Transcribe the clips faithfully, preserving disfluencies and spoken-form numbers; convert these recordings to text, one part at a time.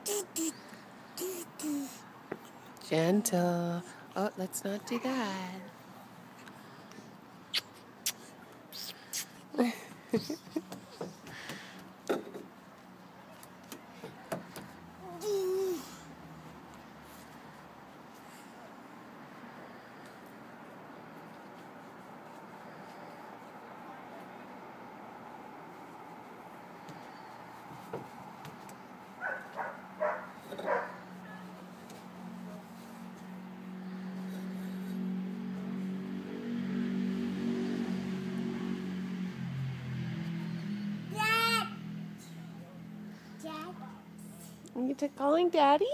Gentle. Oh, let's not do that. You took calling Daddy?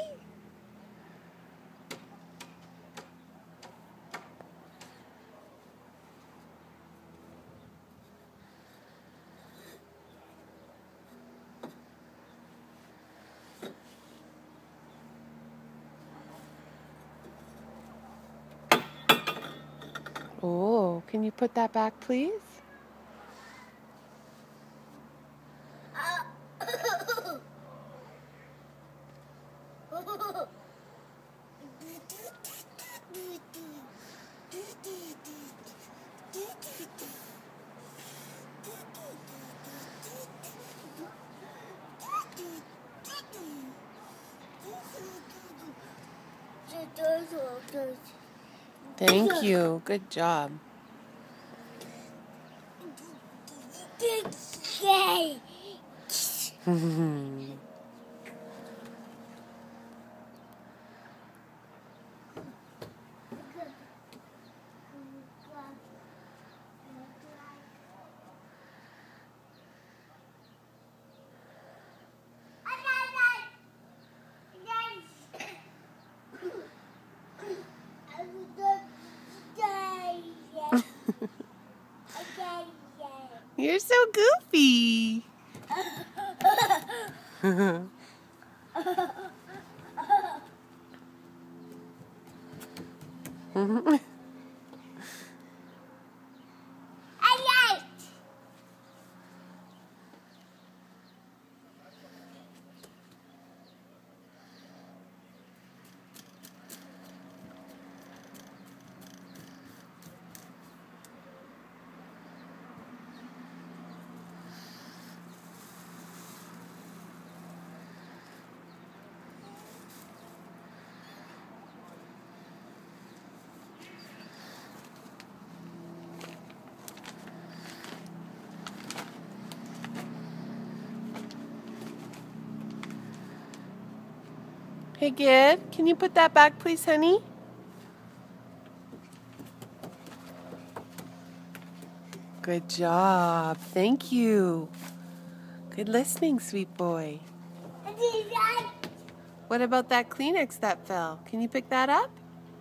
Oh, can you put that back, please? Thank you. Good job. You're so goofy. Hey, Gid, can you put that back, please, honey? Good job. Thank you. Good listening, sweet boy. What about that Kleenex that fell? Can you pick that up?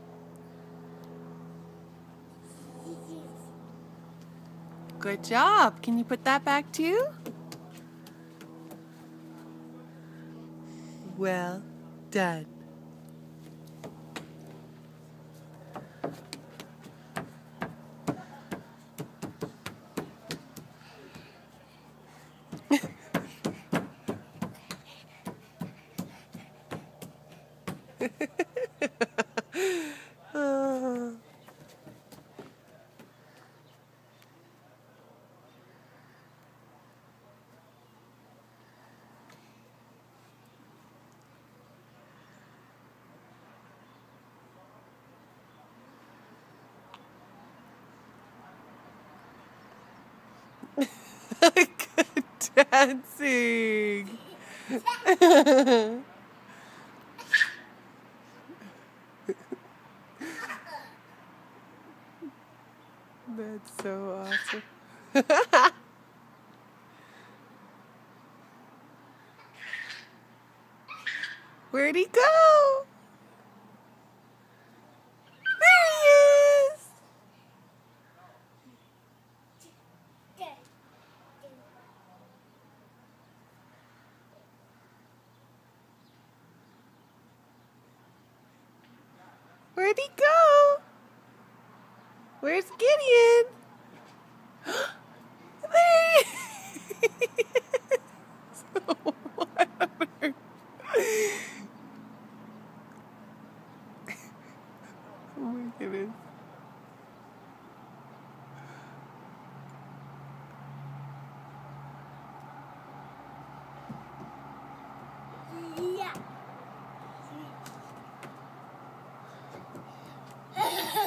Good job. Can you put that back too? Well done. Oh. Good dancing. That's so awesome. Where'd he go? There he is. Where'd he go? Where's Gideon? There he is. So what on earth?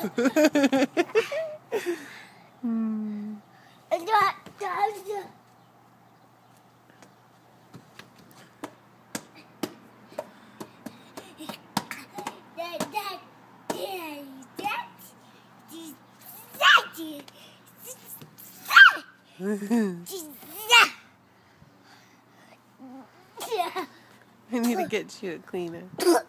Hmm. I need to get you a cleaner.